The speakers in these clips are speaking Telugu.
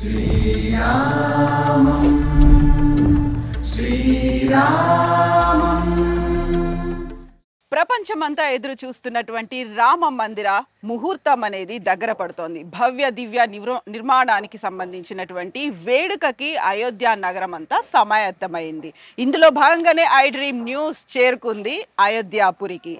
ప్రపంచమంతా ఎదురు చూస్తున్నటువంటి రామ మందిర ముహూర్తం అనేది దగ్గర పడుతోంది. భవ్య దివ్య నిర్మాణానికి సంబంధించినటువంటి వేడుకకి అయోధ్య నగరం అంతా సమాయత్తమైంది. ఇందులో భాగంగానే ఐ డ్రీమ్ న్యూస్ చేరుకుంది అయోధ్యాపురికి.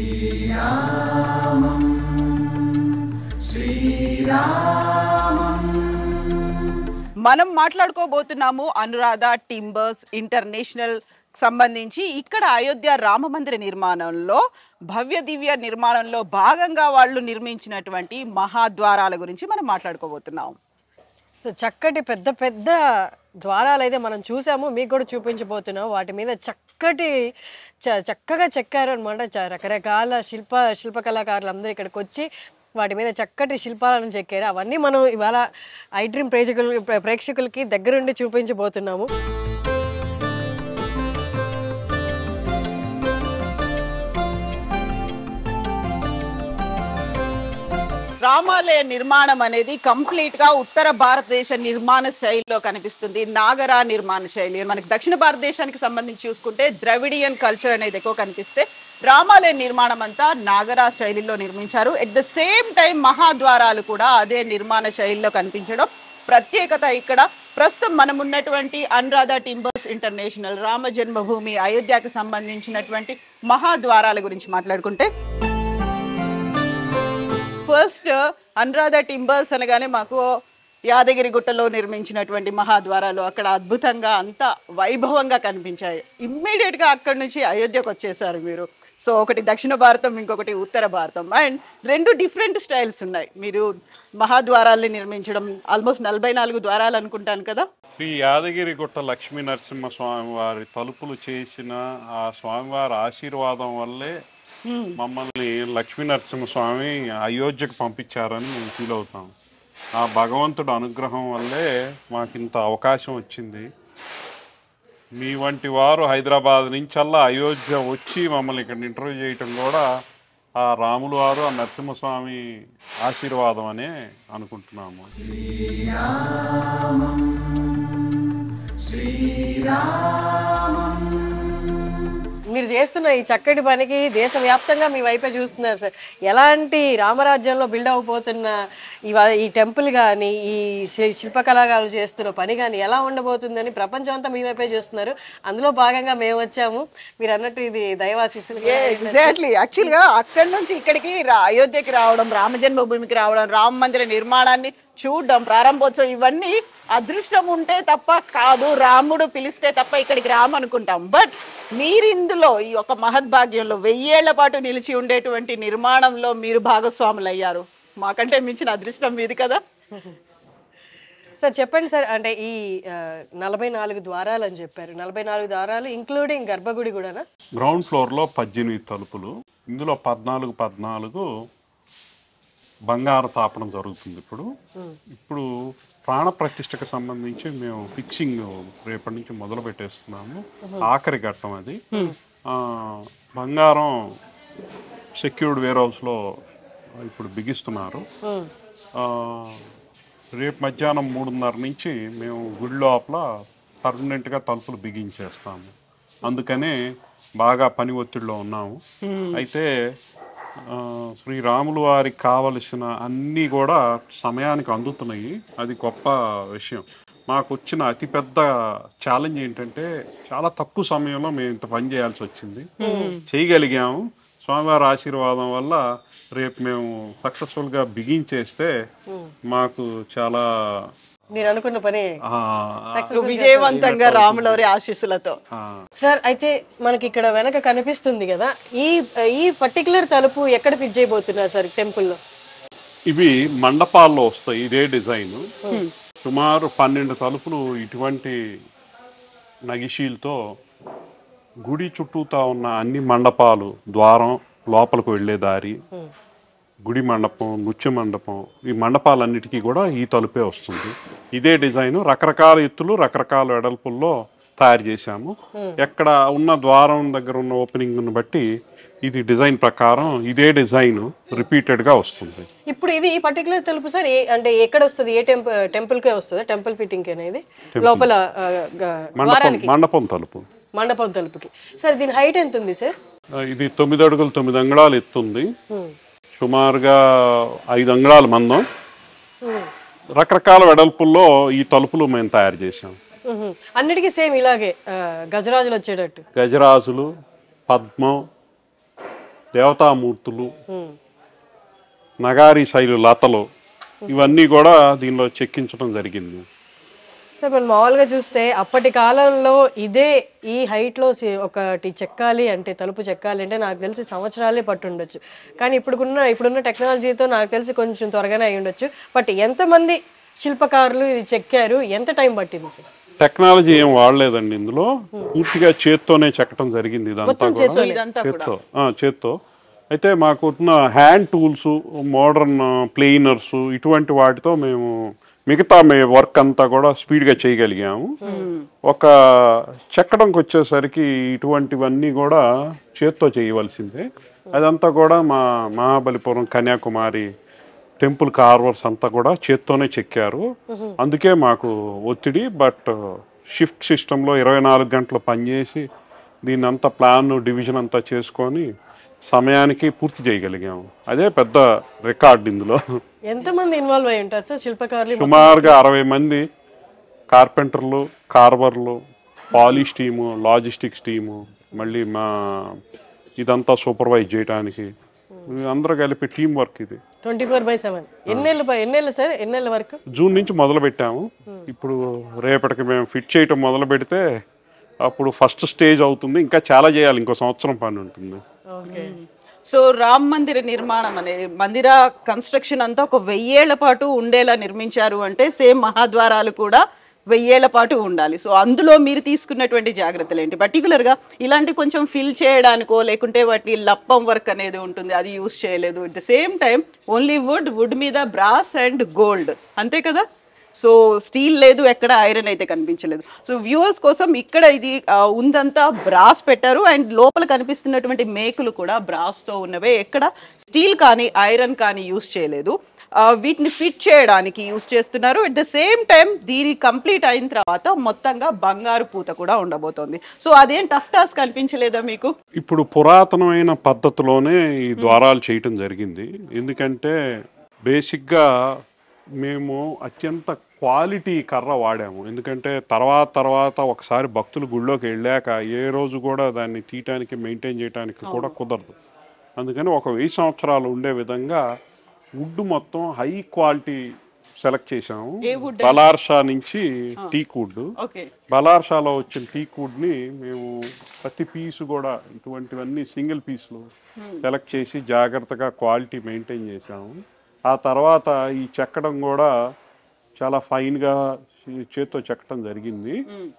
మనం మాట్లాడుకోబోతున్నాము అనురాధ టింబర్స్ ఇంటర్నేషనల్ సంబంధించి. ఇక్కడ అయోధ్య రామ మందిర నిర్మాణంలో భవ్య దివ్య నిర్మాణంలో భాగంగా వాళ్ళు నిర్మించినటువంటి మహాద్వారాల గురించి మనం మాట్లాడుకోబోతున్నాం. సో చక్కటి పెద్ద పెద్ద ద్వారాలు అయితే మనం చూసాము, మీకు కూడా చూపించబోతున్నాం. వాటి మీద చక్కగా చెక్కారు అనమాట. రకరకాల శిల్పకళాకారులు అందరూ ఇక్కడికి వచ్చి వాటి మీద చక్కటి శిల్పాలను చెక్కారు. అవన్నీ మనం ఇవాళ ఐ డ్రీమ్ ప్రేక్షకులకి దగ్గరుండి చూపించబోతున్నాము. రామాలయ నిర్మాణం అనేది కంప్లీట్ గా ఉత్తర భారతదేశ నిర్మాణ శైలిలో కనిపిస్తుంది. నాగరా నిర్మాణ శైలి మనకి దక్షిణ భారతదేశానికి సంబంధించి చూసుకుంటే ద్రవిడియన్ కల్చర్ అనేది ఎక్కువ కనిపిస్తే, రామాలయ నిర్మాణం అంతా నాగరా శైలిలో నిర్మించారు. ఎట్ ద సేమ్ టైం మహాద్వారాలు కూడా అదే నిర్మాణ శైలిలో కనిపించడం ప్రత్యేకత. ఇక్కడ ప్రస్తుతం మనం ఉన్నటువంటి అనురాధ టింబర్స్ ఇంటర్నేషనల్ రామ జన్మభూమి అయోధ్యకు సంబంధించినటువంటి మహాద్వారాల గురించి మాట్లాడుకుంటే, ఫస్ట్ అనురాధ టింబర్స్ అనగానే మాకు యాదగిరి గుట్టలో నిర్మించినటువంటి మహాద్వారాలు అక్కడ అద్భుతంగా అంత వైభవంగా కనిపించాయి. ఇమ్మీడియట్గా అక్కడి నుంచి అయోధ్యకు వచ్చేసారు మీరు. సో ఒకటి దక్షిణ భారతం, ఇంకొకటి ఉత్తర భారతం, అండ్ రెండు డిఫరెంట్ స్టైల్స్ ఉన్నాయి. మీరు మహాద్వారాల్ని నిర్మించడం ఆల్మోస్ట్ 44 ద్వారాలు అనుకుంటాను కదా. శ్రీ యాదగిరి గుట్ట లక్ష్మీ నరసింహ స్వామి వారి తలుపులు చేసిన ఆ స్వామివారి ఆశీర్వాదం వల్లే మమ్మల్ని లక్ష్మీ నరసింహస్వామి అయోధ్యకు పంపించారని మేము ఫీల్ అవుతాం. ఆ భగవంతుడు అనుగ్రహం వల్లే మాకు ఇంత అవకాశం వచ్చింది. మీ వంటి వారు హైదరాబాద్ నుంచల్లా అయోధ్య వచ్చి మమ్మల్ని ఇక్కడ ఇంటర్వ్యూ చేయటం కూడా ఆ రాములు వారు ఆ నరసింహస్వామి ఆశీర్వాదం అనే అనుకుంటున్నాము. మీరు చేస్తున్న ఈ చక్కటి పనికి దేశవ్యాప్తంగా మీ వైపే చూస్తున్నారు సార్. ఎలాంటి రామరాజ్యంలో బిల్డ్ అయిపోతున్న ఈ టెంపుల్ కానీ ఈ శిల్పకళాకారులు చేస్తున్న పని కానీ ఎలా ఉండబోతుందని ప్రపంచం అంతా మీ వైపే చూస్తున్నారు. అందులో భాగంగా మేము వచ్చాము. మీరు అన్నట్టు ఇది దైవాశీస్సులు. ఎగ్జాక్ట్లీ. యాక్చువల్గా అక్కడి నుంచి ఇక్కడికి అయోధ్యకి రావడం, రామ జన్మభూమికి రావడం, రామ మందిర నిర్మాణాన్ని చూడడం, ప్రారంభోత్సవం, ఇవన్నీ అదృష్టం ఉంటే తప్ప కాదు. రాముడు పిలిస్తే తప్ప ఇక్కడికి రామనుకుంటాం. బట్ మీరు ఇందులో ఈ ఒక మహద్భాగ్యంలో 1000 ఏళ్ల పాటు నిలిచి ఉండేటువంటి నిర్మాణంలో మీరు భాగస్వాములు అయ్యారు. మాకంటే మించిన అదృష్టం మీది కదా. సార్ చెప్పండి సార్, అంటే ఈ 44 ద్వారాలు అని చెప్పారు. 44 ద్వారాలు ఇంక్లూడింగ్ గర్భగుడి కూడానా? గ్రౌండ్ ఫ్లోర్లో 18 తలుపులు, ఇందులో 14 బంగారు తాపడం జరుగుతుంది. ఇప్పుడు ప్రాణ ప్రతిష్టకు సంబంధించి మేము ఫిక్సింగ్ రేపటి నుంచి మొదలు పెట్టేస్తున్నాము. ఆఖరి ఘట్టం అది. బంగారం సెక్యూర్డ్ వేర్ హౌస్లో ఇప్పుడు బిగిస్తున్నారు. రేపు మధ్యాహ్నం 3:30 నుంచి మేము గుడి లోపల పర్మనెంట్గా తలుపులు బిగించేస్తాము. అందుకనే బాగా పని ఒత్తిడిలో ఉన్నాము. అయితే శ్రీరాములు వారికి కావలసిన అన్నీ కూడా సమయానికి అందుతున్నాయి. అది గొప్ప విషయం. మాకు వచ్చిన అతిపెద్ద ఛాలెంజ్ ఏంటంటే చాలా తక్కువ సమయంలో మేము ఇంత పని చేయాల్సి వచ్చింది. చేయగలిగాము. స్వామివారి ఆశీర్వాదం వల్ల రేపు మేము సక్సెస్ఫుల్గా బిగించేస్తే మాకు చాలా మీరు అనుకున్న పని విజయవంతంగా రాములవారి ఆశీస్సులతో. సార్ అయితే మనకి ఇక్కడ వెనక కనిపిస్తుంది కదా, ఈ పర్టికులర్ తలుపు ఎక్కడ ఫిట్ చేయబోతున్నారు సార్ టెంపుల్లో? ఇవి మండపాల్లో వస్తాయి. ఇదే డిజైన్. సుమారు 12 తలుపులు ఇటువంటి నగిషీలతో గుడి చుట్టూతా ఉన్న అన్ని మండపాలు, ద్వారం, లోపలికి వెళ్ళే దారి, గుడి మండపం, నృత్య మండపం, ఈ మండపాలన్నిటికీ కూడా ఈ తలుపే వస్తుంది. ఇదే డిజైన్ రకరకాల ఎత్తులు, రకరకాల వెడల్పుల్లో తయారు చేశాము. ఎక్కడ ఉన్న ద్వారం దగ్గర ఉన్న ఓపెనింగ్ను బట్టి ఇది డిజైన్ ప్రకారం ఇదే డిజైన్ రిపీటెడ్గా వస్తుంది. ఇప్పుడు ఇది ఈ పర్టికులర్ తలుపు సార్ అంటే ఎక్కడ వస్తుంది? ఏ టెంపుల్కే వస్తుంది? టెంపుల్ ఫిట్టింగ్ అనేది లోపల మండపం తలుపు, మండపం తలుపుకి. సార్ దీని హైట్ ఎంత ఉంది సార్? ఇది 9 అడుగులు 9 అంగుళాలు ఎత్తుంది, సుమారుగా 5 అంగుళాల మందం. రకరకాల వెడల్పుల్లో ఈ తలుపులు మేము తయారు చేసాం. అన్నిటికీ సేమ్ ఇలాగే గజరాజులు వచ్చేటట్టు, గజరాజులు, పద్మం, దేవతామూర్తులు, నగారి శైలు లతలు ఇవన్నీ కూడా దీనిలో చెక్కించడం జరిగింది. సార్ మనం మామూలుగా చూస్తే అప్పటి కాలంలో ఇదే ఈ హైట్లో ఒకటి చెక్కాలి అంటే, తలుపు చెక్కాలి అంటే నాకు తెలిసి సంవత్సరాలే పట్టుండొచ్చు. కానీ ఇప్పుడున్న టెక్నాలజీతో నాకు తెలిసి కొంచెం త్వరగానే అయి ఉండొచ్చు. బట్ ఎంతమంది శిల్పకారులు ఇది చెక్కారు, ఎంత టైం పట్టింది సార్? టెక్నాలజీ ఏం వాడలేదండి ఇందులో, పూర్తిగా చేత్తోనే చెక్కడం జరిగింది. ఇదంతా కూడా చేత్తో. అయితే మాకున్న హ్యాండ్ టూల్స్, మోడర్న్ ప్లేనర్స్ ఇటువంటి వాటితో మేము మిగతా వర్క్ అంతా కూడా స్పీడ్గా చేయగలిగాము. ఒక చెక్కడంకి వచ్చేసరికి ఇటువంటివన్నీ కూడా చేత్తో చేయవలసిందే. అదంతా కూడా మా మహాబలిపురం, కన్యాకుమారి టెంపుల్ కార్వర్స్ అంతా కూడా చేత్తోనే చెక్కారు. అందుకే మాకు ఒత్తిడి. బట్ షిఫ్ట్ సిస్టంలో 24 గంటలు పనిచేసి దీన్ని అంతా ప్లాన్ డివిజన్ అంతా చేసుకొని సమయానికి పూర్తి చేయగలిగాము. అదే పెద్ద రికార్డ్. ఇందులో ఎంతమంది ఇన్వాల్వ్ అయి ఉంటారు సార్ శిల్పకారులు? సుమారుగా 60 మంది కార్పెంటర్లు, కార్వర్లు, పాలిష్ టీము, లాజిస్టిక్స్ టీము, మళ్ళీ మా ఇదంతా సూపర్వైజ్ చేయడానికి అందరూ కలిపి టీం వర్క్. ఇది 24/7. ఎన్నేళ్ళు సార్? ఎన్నేళ్ళ వరకు? జూన్ నుంచి మొదలు పెట్టాము. ఇప్పుడు రేపటికి మేము ఫిట్ చేయటం మొదలు పెడితే అప్పుడు ఫస్ట్ స్టేజ్ అవుతుంది. ఇంకా చాలా చేయాలి, ఇంకో సంవత్సరం పని ఉంటుంది. సో రామ్ మందిర నిర్మాణం అనేది, మందిర కన్స్ట్రక్షన్ అంతా ఒక 1000 ఏళ్ల పాటు ఉండేలా నిర్మించారు అంటే సేమ్ మహాద్వారాలు కూడా 1000 ఏళ్ల పాటు ఉండాలి. సో అందులో మీరు తీసుకున్నటువంటి జాగ్రత్తలు ఏంటి? పర్టికులర్గా ఇలాంటి కొంచెం ఫిల్ చేయడానికో లేకుంటే వాటి లప్పం వర్క్ అనేది ఉంటుంది, అది యూస్ చేయలేదు. At the same time only wood మీద బ్రాస్ అండ్ గోల్డ్, అంతే కదా? సో స్టీల్ లేదు, ఎక్కడ ఐరన్ అయితే కనిపించలేదు. సో వ్యూవర్స్ కోసం ఇక్కడ ఇది ఉందంతా బ్రాస్ పెట్టారు అండ్ లోపల కనిపిస్తున్నటువంటి మేకులు కూడా బ్రాస్తో ఉన్నవే, ఎక్కడ స్టీల్ కానీ ఐరన్ కానీ యూస్ చేయలేదు. వీటిని ఫిట్ చేయడానికి యూస్ చేస్తున్నారు. అట్ ద సేమ్ టైం దీని కంప్లీట్ అయిన తర్వాత మొత్తంగా బంగారు పూత కూడా ఉండబోతోంది. సో అదేం టఫ్ టాస్క్ అనిపించలేదా మీకు? ఇప్పుడు పురాతనమైన పద్ధతిలోనే ఈ ద్వారాలు చేయటం జరిగింది. ఎందుకంటే బేసిక్గా మేము అత్యంత క్వాలిటీ కర్ర వాడాము. ఎందుకంటే తర్వాత ఒకసారి భక్తులు గుళ్ళోకి వెళ్ళాక ఏ రోజు కూడా దాన్ని తీయటానికి మెయింటైన్ చేయడానికి కూడా కుదరదు. అందుకని ఒక 1000 సంవత్సరాలు ఉండే విధంగా వుడ్ మొత్తం హై క్వాలిటీ సెలెక్ట్ చేసాము. బలార్షా నుంచి టీక్ వుడ్. బలార్షాలో వచ్చిన టీక్ వుడ్ని మేము ప్రతి పీసు కూడా ఇటువంటివన్నీ సింగిల్ పీసులు సెలెక్ట్ చేసి జాగ్రత్తగా క్వాలిటీ మెయింటైన్ చేసాము. ఆ తర్వాత ఈ చెక్కడం కూడా చాలా ఫైన్గా చేత్తో చెక్కడం జరిగింది.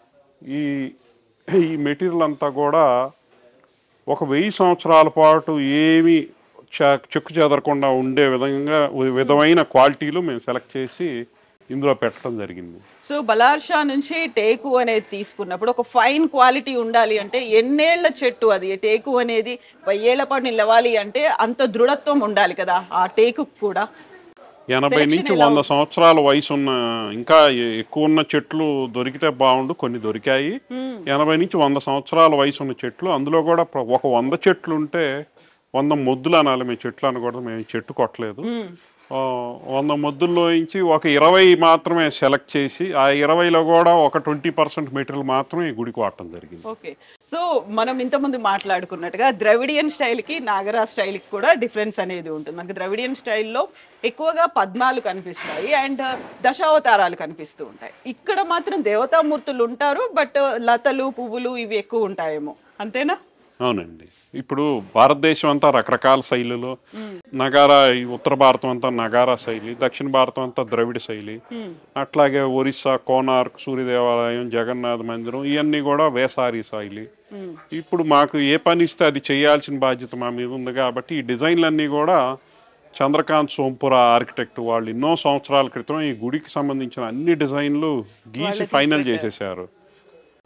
ఈ మెటీరియల్ అంతా కూడా ఒక 1000 సంవత్సరాల పాటు ఏమీ చెక్కు చెదరకుండా ఉండే విధమైన క్వాలిటీలు మేము సెలెక్ట్ చేసి ఇందులో పెట్టడం జరిగింది. సో బలార్షా నుంచి టేకు అనేది తీసుకున్నప్పుడు ఒక ఫైన్ క్వాలిటీ ఉండాలి అంటే ఎన్నేళ్ల చెట్టు అది? టేకు అనేది 1000 ఏళ్ల పాటు నిలవాలి అంటే అంత దృఢత్వం ఉండాలి కదా ఆ టేకు కూడా. 80 నుంచి 100 సంవత్సరాల వయసు ఉన్న, ఇంకా ఎక్కువ ఉన్న చెట్లు దొరికితే బాగుండు, కొన్ని దొరికాయి. 80 నుంచి 100 సంవత్సరాల వయసు ఉన్న చెట్లు, అందులో కూడా ఒక 100 చెట్లు ఉంటే 100 మొద్దులు అనాలి. మేము చెట్లు అనకూడదు, మేము చెట్టు కొట్టలేదు. 100 మొద్దుల్లో నుంచి ఒక 20 మాత్రమే సెలెక్ట్ చేసి ఆ 20లో కూడా ఒక 20% మెటీరియల్ మాత్రమే ఈ గుడికి వాడటం జరిగింది. ఓకే. సో మనం ఇంతకుముందు మాట్లాడుకున్నట్టుగా ద్రవిడియన్ స్టైల్కి నాగరా స్టైల్కి కూడా డిఫరెన్స్ అనేది ఉంటుంది. మనకి ద్రవిడియన్ స్టైల్లో ఎక్కువగా పద్మాలు కనిపిస్తాయి అండ్ దశావతారాలు కనిపిస్తూ ఉంటాయి. ఇక్కడ మాత్రం దేవతామూర్తులు ఉంటారు, బట్ లతలు పువ్వులు ఇవి ఎక్కువ ఉంటాయేమో, అంతేనా? అవునండి. ఇప్పుడు భారతదేశం అంతా రకరకాల శైలిలో, నగారా ఉత్తర భారతం అంతా నగారా శైలి, దక్షిణ భారతం అంతా ద్రవిడ శైలి, అట్లాగే ఒరిస్సా కోనార్క్ సూర్య దేవాలయం, జగన్నాథ మందిరం ఇవన్నీ కూడా వేసారి శైలి. ఇప్పుడు మాకు ఏ పని ఇస్తే అది చేయాల్సిన బాధ్యత మా మీద ఉంది కాబట్టి ఈ డిజైన్లన్నీ కూడా చంద్రకాంత్ సోంపుర ఆర్కిటెక్ట్ వాళ్ళు ఎన్నో సంవత్సరాల క్రితం ఈ గుడికి సంబంధించిన అన్ని డిజైన్లు గీసి ఫైనల్ చేసేసారు.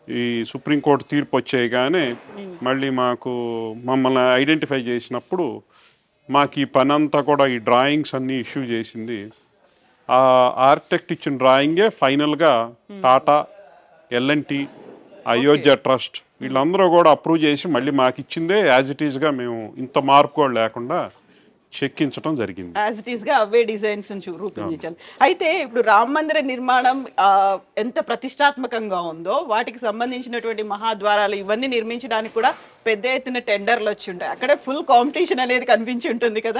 ఈ సుప్రీంకోర్టు తీర్పు వచ్చాయి కానీ మళ్ళీ మమ్మల్ని ఐడెంటిఫై చేసినప్పుడు మాకు ఈ పని అంతా కూడా ఈ డ్రాయింగ్స్ అన్నీ ఇష్యూ చేసింది ఆ ఆర్కిటెక్ట్ ఇచ్చిన డ్రాయింగే ఫైనల్గా టాటా, ఎల్ఎన్టీ, అయోధ్య ట్రస్ట్ వీళ్ళందరూ కూడా అప్రూవ్ చేసి మళ్ళీ మాకు ఇచ్చిందే యాజ్ ఇట్ ఈస్గా మేము ఇంత మార్పు కూడా లేకుండా చెక్కించడం జరిగింది. యాజ్ ఇట్ ఈస్ గా అవే డిజైన్స్ రూపొందించాలి. అయితే ఇప్పుడు రామ మందిర నిర్మాణం ఎంత ప్రతిష్టాత్మకంగా ఉందో వాటికి సంబంధించినటువంటి మహాద్వారాలు ఇవన్నీ నిర్మించడానికి కూడా పెద్ద ఎత్తున టెండర్లు వచ్చి ఉంటాయి. అక్కడే ఫుల్ కాంపిటీషన్ అనేది కనిపించి ఉంటుంది కదా.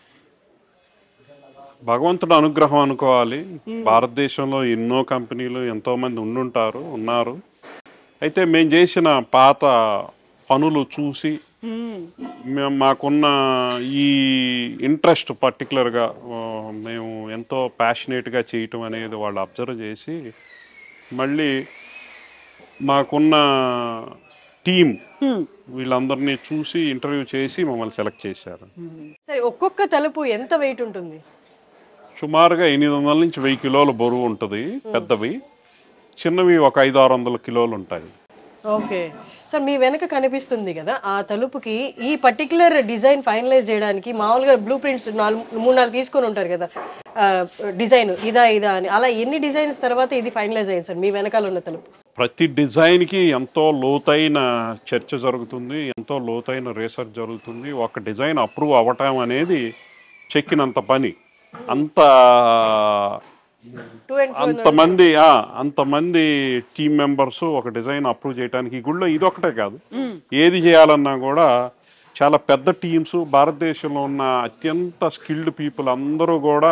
భగవంతుడు అనుగ్రహం అనుకోవాలి. భారతదేశంలో ఎన్నో కంపెనీలు ఎంతో మంది ఉన్నారు. అయితే మేము చేసిన పాత పనులు చూసి మాకున్న ఈ ఇంట్రెస్ట్ పర్టికులర్గా మేము ఎంతో ప్యాషనేట్గా చేయటం అనేది వాళ్ళు అబ్జర్వ్ చేసి మళ్ళీ మాకున్న టీం వీళ్ళందరినీ చూసి ఇంటర్వ్యూ చేసి మమ్మల్ని సెలెక్ట్ చేశారు. సరే, ఒక్కొక్క తలుపు ఎంత వెయిట్ ఉంటుంది? సుమారుగా 800 నుంచి 1000 కిలోల బరువు ఉంటుంది. పెద్దవి, చిన్నవి ఒక 500-600 కిలోలు ఉంటాయి. ఓకే సార్, మీ వెనక కనిపిస్తుంది కదా ఆ తలుపుకి ఈ పర్టికులర్ డిజైన్ ఫైనలైజ్ చేయడానికి మామూలుగా బ్లూ ప్రింట్స్ 3-4 తీసుకొని ఉంటారు కదా, డిజైన్ ఇదా అని. అలా ఎన్ని డిజైన్స్ తర్వాత ఇది ఫైనలైజ్ అయ్యింది సార్ మీ వెనకాల ఉన్న తలుపు? ప్రతి డిజైన్కి ఎంతో లోతైన చర్చ జరుగుతుంది, ఎంతో లోతైన రీసెర్చ్ జరుగుతుంది. ఒక డిజైన్ అప్రూవ్ అవ్వటం అనేది చెక్కినంత పని. అంతమంది టీమ్ మెంబర్స్ ఒక డిజైన్ అప్రూవ్ చేయడానికి ఈ గుళ్ళో ఇదొకటే కాదు, ఏది చేయాలన్నా కూడా చాలా పెద్ద టీమ్స్, భారతదేశంలో ఉన్న అత్యంత స్కిల్డ్ పీపుల్ అందరూ కూడా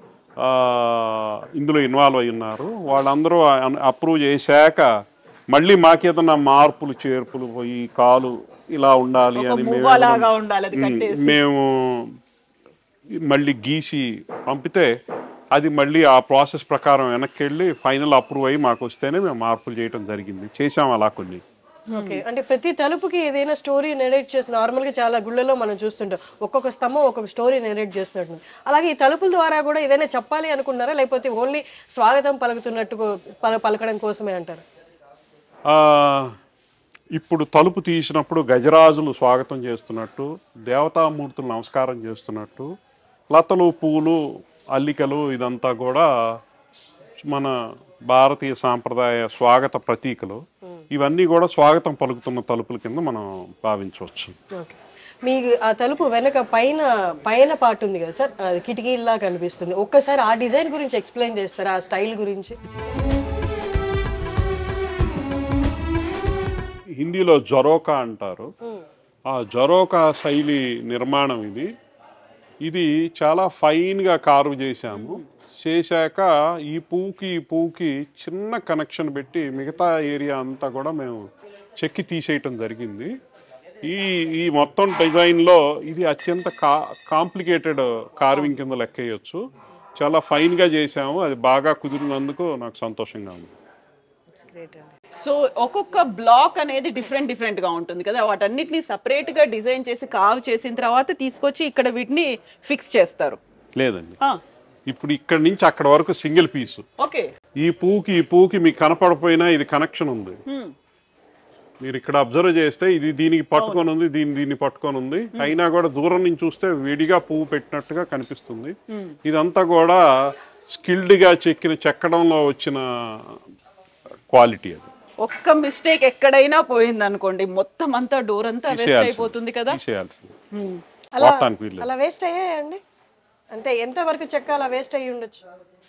ఇందులో ఇన్వాల్వ్ అయి ఉన్నారు. వాళ్ళందరూ అప్రూవ్ చేశాక మళ్ళీ మాకేదన్నా మార్పులు చేర్పులు పోయి కాలు ఇలా ఉండాలి అని మేము మళ్ళీ గీసి పంపితే అది మళ్ళీ ఆ ప్రాసెస్ ప్రకారం వెనక్కి వెళ్ళి ఫైనల్ అప్రూవ్ అయ్యి మాకు వస్తేనే మేము మార్పులు చేయడం జరిగింది. చేసాం అలా కొన్ని. ఓకే, అంటే ప్రతి తలుపుకి ఏదైనా స్టోరీ నెరేట్ చేస్తుంది. నార్మల్గా చాలా గుళ్ళలో మనం చూస్తుంటాం ఒక్కొక్క స్తంభం ఒక్కొక్క స్టోరీ నెరేట్ చేస్తుంటాం. అలాగే ఈ తలుపుల ద్వారా కూడా ఏదైనా చెప్పాలి అనుకున్నారా, లేకపోతే ఓన్లీ స్వాగతం పలుకుతున్నట్టు పలకడం కోసమే అంటారు? ఇప్పుడు తలుపు తీసినప్పుడు గజరాజులు స్వాగతం చేస్తున్నట్టు, దేవతామూర్తులు నమస్కారం చేస్తున్నట్టు, లతలు, పూలు, అల్లికలు ఇదంతా కూడా మన భారతీయ సాంప్రదాయ స్వాగత ప్రతీకలు. ఇవన్నీ కూడా స్వాగతం పలుకుతున్న తలుపుల కింద మనం భావించవచ్చు. మీకు ఆ తలుపు వెనక పైన పార్ట్ ఉంది కదా సార్, అది కిటికీలా కనిపిస్తుంది. ఒక్కసారి ఆ డిజైన్ గురించి ఎక్స్ప్లెయిన్ చేస్తారా, ఆ స్టైల్ గురించి? హిందీలో జరోకా అంటారు. ఆ జరోకా శైలి నిర్మాణం ఇది చాలా ఫైన్గా కార్వ్ చేశాక ఈ పువ్వుకి చిన్న కనెక్షన్ పెట్టి మిగతా ఏరియా అంతా కూడా మేము చెక్కి తీసేయటం జరిగింది. ఈ మొత్తం డిజైన్లో ఇది అత్యంత కాంప్లికేటెడ్ కార్వింగ్ కింద లెక్కేయచ్చు. చాలా ఫైన్గా చేసాము, అది బాగా కుదిరినందుకు నాకు సంతోషంగా ఉంది. సో ఒక్కొక్క బ్లాక్ అనేది డిఫరెంట్ గా ఉంటుంది కదా, వాటన్నిటిని సపరేట్ గా డిజైన్ చేసి కార్వ్ చేసిన తర్వాత తీసుకొచ్చి ఇక్కడ వీటిని ఫిక్స్ చేస్తారు? లేదండి, ఇప్పుడు ఇక్కడ నుంచి అక్కడ వరకు సింగిల్ పీసు. ఓకే, ఈ పువ్వుకి మీకు కనపడపోయినా ఇది కనెక్షన్ ఉంది. మీరు ఇక్కడ అబ్జర్వ్ చేస్తే ఇది దీనికి పట్టుకొని ఉంది, దీన్ని పట్టుకొని ఉంది. అయినా కూడా దూరం నుంచి చూస్తే విడిగా పువ్వు పెట్టినట్టుగా కనిపిస్తుంది. ఇదంతా కూడా స్కిల్డ్ గా చెక్కడంలో వచ్చిన క్వాలిటీ. అది ఒక్క మిస్టేక్ ఎక్కడైనా పోయింది అనుకోండి, మొత్తం అంతా డోర్ అంతా వేస్ట్ అయిపోతుంది కదా. అలా వేస్ట్ అయ్యాయండి అంటే ఎంత వరకు చెక్క అలా వేస్ట్ అయ్యి ఉండొచ్చు?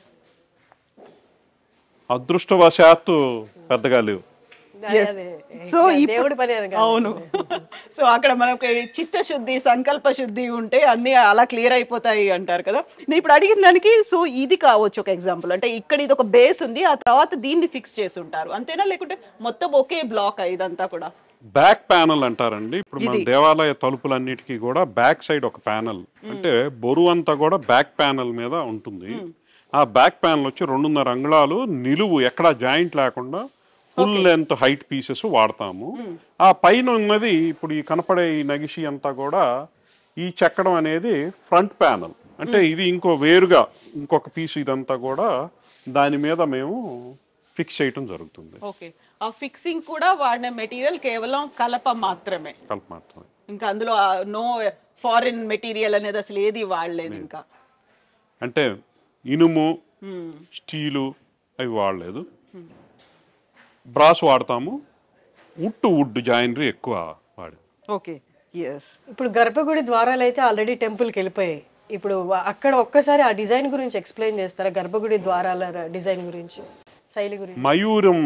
అదృష్టవశాత్తు పెద్దగా లేవు. సో దేవుడి పని అవును. సో అక్కడ మనకు చిత్తశుద్ధి, సంకల్ప శుద్ధి ఉంటే అన్ని అలా క్లియర్ అయిపోతాయి అంటారు కదా. నేను ఇప్పుడు అడిగిన దానికి సో ఇది కావచ్చు ఒక ఎగ్జాంపుల్. అంటే ఇక్కడ ఇది ఒక బేస్ ఉంది, ఆ తర్వాత దీన్ని ఫిక్స్ చేసి ఉంటారు అంతేనా, లేకుంటే మొత్తం ఒకే బ్లాక్ ఇదంతా కూడా? బ్యాక్ ప్యానల్ అంటారండి. ఇప్పుడు మన దేవాలయ తలుపులన్నిటికీ కూడా బ్యాక్ సైడ్ ఒక ప్యానల్, అంటే బరువు అంతా కూడా బ్యాక్ ప్యానల్ మీద ఉంటుంది. ఆ బ్యాక్ ప్యానల్ వచ్చి 2.5 అంగుళాలు నిలువు, ఎక్కడా జాయింట్ లేకుండా ఫుల్ లెంత్ హైట్ పీసెస్ వాడతాము. ఆ పైన ఉన్నది ఇప్పుడు ఈ కనపడే ఈ నగిషి అంతా కూడా ఈ చెక్కడం అనేది ఫ్రంట్ ప్యానల్. అంటే ఇది వేరుగా ఇంకొక పీస్, ఇదంతా కూడా దాని మీద మేము ఫిక్స్ చేయటం జరుగుతుంది. ఓకే, ఆ ఫిక్సింగ్ కూడా వాడిన మెటీరియల్ కేవలం కలప మాత్రమే, కలప మాత్రమే. ఇంకా అందులో నో ఫారిన్ మెటీరియల్ అనేది అసలు ఏది వాడలేదు ఇంకా. అంటే ఇనుము, స్టీలు అవి వాడలేదు. బ్రాస్ వాడతాము, వుడ్ జాయినరీ ఎక్కువ వాడు. Okay, yes. ఇప్పుడు గర్భగుడి ద్వారాలు అయితే ఆల్రెడీ టెంపుల్కి వెళ్ళిపోయాయి. ఇప్పుడు అక్కడ ఒక్కసారి ఆ డిజైన్ గురించి ఎక్స్ప్లెయిన్ చేస్తారా? గర్భగుడి ద్వారాల డిజైన్ గురించి, శైలి గురించి. మయూరం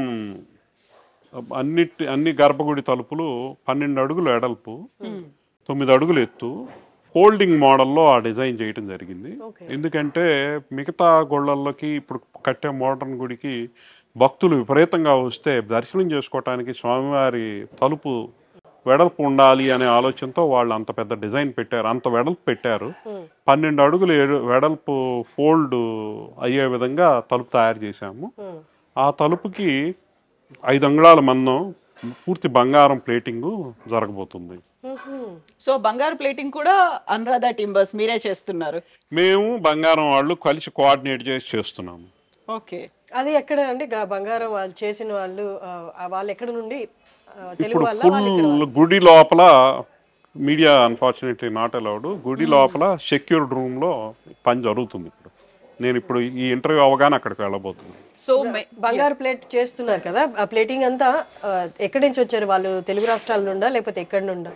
అన్ని గర్భగుడి తలుపులు 12 అడుగులు ఎడల్పు, 9 అడుగులు ఎత్తు, ఫోల్డింగ్ మోడల్లో ఆ డిజైన్ చేయడం జరిగింది. ఎందుకంటే మిగతా గుళ్ళల్లోకి ఇప్పుడు కట్టే మోడర్న్ గుడికి భక్తులు విపరీతంగా వస్తే దర్శనం చేసుకోవటానికి స్వామివారి తలుపు వెడల్పు ఉండాలి అనే ఆలోచనతో వాళ్ళు అంత పెద్ద డిజైన్ పెట్టారు, అంత వెడల్పు పెట్టారు. 12 అడుగులు వెడల్పు ఫోల్డ్ అయ్యే విధంగా తలుపు తయారు చేశాము. ఆ తలుపుకి 5 అంగుళాల మందం పూర్తి బంగారం ప్లేటింగ్ జరగబోతుంది. సో బంగారు ప్లేటింగ్ కూడా అనురాధ టింబర్స్ మీరే చేస్తున్నారు? మేము బంగారం వాళ్ళు కలిసి కోఆర్డినేట్ చేసి చేస్తున్నాము. ఓకే, అది ఎక్కడ అండి బంగారం వాళ్ళు చేసిన వాళ్ళు? వాళ్ళు ఎక్కడ నుండి? ఇప్పుడు ఫుల్ గుడి లోపల మీడియా అన్ఫార్చునేట్లీ నాట్ అలౌడ్. గుడి లోపల సెక్యూర్డ్ రూమ్ లో పని జరుగుతుంది. నేను ఇప్పుడు ఈ ఇంటర్వ్యూ అవగానే అక్కడికి వెళ్ళబోతున్నాను. సో బంగారు ప్లేట్ చేస్తున్నారు కదా, ఆ ప్లేటింగ్ అంతా ఎక్కడి నుంచి వచ్చారు వాళ్ళు? తెలుగు రాష్ట్రాల నుండా లేకపోతే ఎక్కడి నుండా?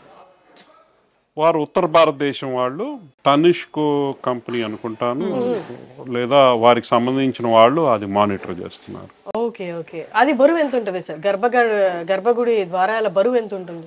వారు ఉత్తర భారతదేశం వాళ్ళు, తనిష్కో కంపెనీ అనుకుంటాను, లేదా వారికి సంబంధించిన వాళ్ళు అది మానిటర్ చేస్తున్నారు. Okay okay. అది బరువు ఎంత ఉంటుంది సార్? గర్భగుడి ద్వారాల బరువు ఎంత ఉంటుంది?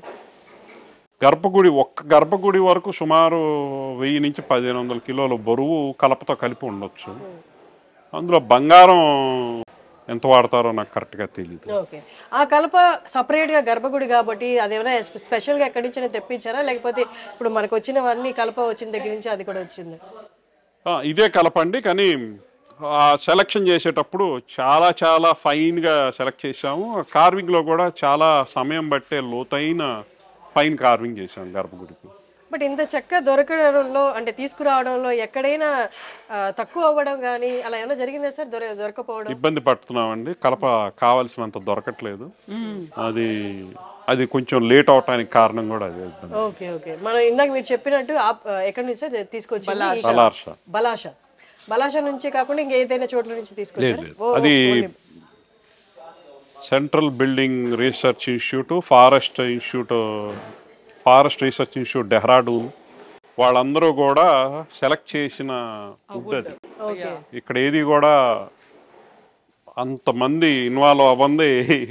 ఒక్క గర్భగుడి వరకు సుమారు 1000 నుంచి 1500 కిలోల బరువు కలపతో కలిపి ఉండొచ్చు. అందులో బంగారం ఎంత వాడతారో నాకు కరెక్ట్గా తెలియదు. ఓకే. ఆ కలప సపరేట్గా గర్భగుడి కాబట్టి అదేమైనా స్పెషల్గా ఎక్కడి నుంచి తెప్పించారా, లేకపోతే ఇప్పుడు మనకు వచ్చినవన్నీ కలప వచ్చిన దగ్గర నుంచి అది కూడా వచ్చింది? ఇదే కలపండి, కానీ సెలక్షన్ చేసేటప్పుడు చాలా చాలా ఫైన్గా సెలెక్ట్ చేసాము. కార్వింగ్లో కూడా చాలా సమయం బట్టే లోతైన ఫైన్ కార్వింగ్ చేసాము గర్భగుడికి. బట్ ఇంత చెక్క దొరకడంలో అంటే తీసుకురావడంలో ఎక్కడైనా తక్కువ అవ్వడం కానీ అలా ఏమైనా జరిగిందా సార్? దొరకపోవడం ఇబ్బంది పడుతున్నామండి. కలప కావాల్సినంత దొరకట్లేదు. అది కొంచెం లేట్ అవటానికి కారణం కూడా అదే. Okay okay. మనం ఇందాక మీరు చెప్పినట్టు ఎక్కడి నుంచి సార్ తీసుకొచ్చి? బలాషా నుంచి కాకుండా ఇంకేదైనా చోట్ల నుంచి తీసుకొచ్చారు? అది central building research institute, forest research institute Dehradun వాళ్ళందరూ కూడా సెలెక్ట్ చేసిన వుడ్ అది. ఇక్కడ ఏది కూడా అంతమంది ఇన్వాల్వ్ అవ్వంది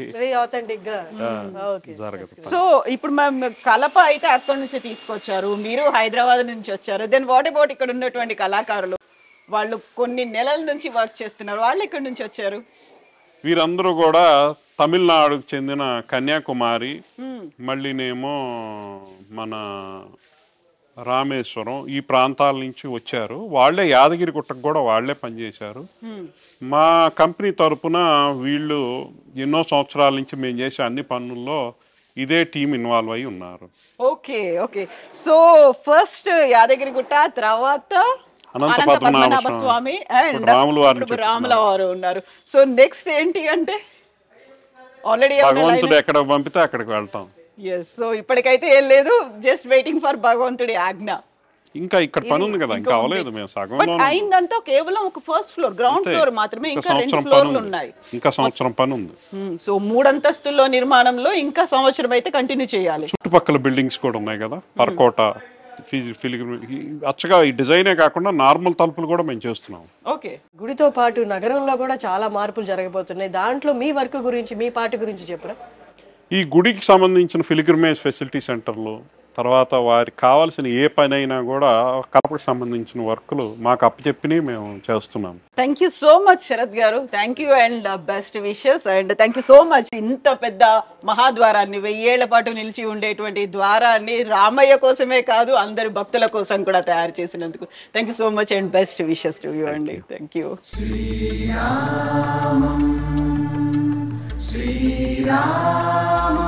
జరగదు. సో ఇప్పుడు మేము కలప అయితే అక్కడి నుంచి తీసుకొచ్చారు, మీరు హైదరాబాద్ నుంచి వచ్చారు. దెన్ వాట్ అబౌట్ ఇక్కడ ఉన్నటువంటి కళాకారులు? వాళ్ళు కొన్ని నెలల నుంచి వర్క్ చేస్తున్నారు, వాళ్ళు ఎక్కడి నుంచి వచ్చారు? వీరందరూ కూడా తమిళనాడుకు చెందిన కన్యాకుమారి, మళ్ళీనేమో మన రామేశ్వరం ఈ ప్రాంతాల నుంచి వచ్చారు. వాళ్లే యాదగిరి గుట్టకు కూడా వాళ్లే పనిచేశారు. మా కంపెనీ తరపున వీళ్ళు ఎన్నో సంవత్సరాల నుంచి మేము చేసే అన్ని పనుల్లో ఇదే టీం ఇన్వాల్వ్ అయి ఉన్నారు. Okay okay. So first Yadagiri Gutta, తర్వాత అనంత పద్మనాభ స్వామి అండ్ రాముల వారు ఉన్నారు. సో నెక్స్ట్ ఏంటి అంటే ఆల్రెడీ భగవంతుడు ఎక్కడ పంపితే అక్కడికి వెళ్తాం. సో ఇప్పటికైతే ఏం లేదు, జస్ట్ వెయిటింగ్ ఫర్ భగవంతుడి ఆజ్ఞ. ఇంకా ఇక్కడ పని ఉంది కదా, ఇంకా అవ్వలేదు. మేము సగంలో అయిందంతా కేవలం ఒక ఫస్ట్ ఫ్లోర్, గ్రౌండ్ ఫ్లోర్ మాత్రమే, ఇంకా 2 ఫ్లోర్లు ఉన్నాయి. ఇంకా సంవత్సరం పని ఉంది. సో 3 అంతస్తుల్లో నిర్మాణంలో ఇంకా సంవత్సరం అయితే కంటిన్యూ చేయాలి. చుట్టుపక్కల బిల్డింగ్స్ కూడా ఉన్నాయి కదా, పర్కోట, అచ్చగా ఈ డిజైనే కాకుండా నార్మల్ తలుపులు కూడా మేము చేస్తున్నాం. ఓకే. గుడితో పాటు నగరంలో కూడా చాలా మార్పులు జరగబోతున్నాయి. దాంట్లో మీ వర్క్ గురించి, మీ పార్టీ గురించి చెప్పరా? ఈ గుడికి సంబంధించిన పిల్గ్రిమేజ్ ఫెసిలిటీ సెంటర్లు, తర్వాత వారికి కావాల్సిన ఏ పని అయినా కూడా కలపకు సంబంధించిన వర్క్లు మాకు అప్పచెప్పిని మేము చేస్తున్నాం. Thank you so much Sharath గారు, thank you and best wishes. And thank you so much. ఇంత పెద్ద మహాద్వారాన్ని, 1000 ఏళ్ల పాటు నిలిచి ఉండేటువంటి ద్వారాన్ని రామయ్య కోసమే కాదు అందరి భక్తుల కోసం కూడా తయారు చేసినందుకు thank you so much and best wishes to you అండి. Thank you. శ్రీరామ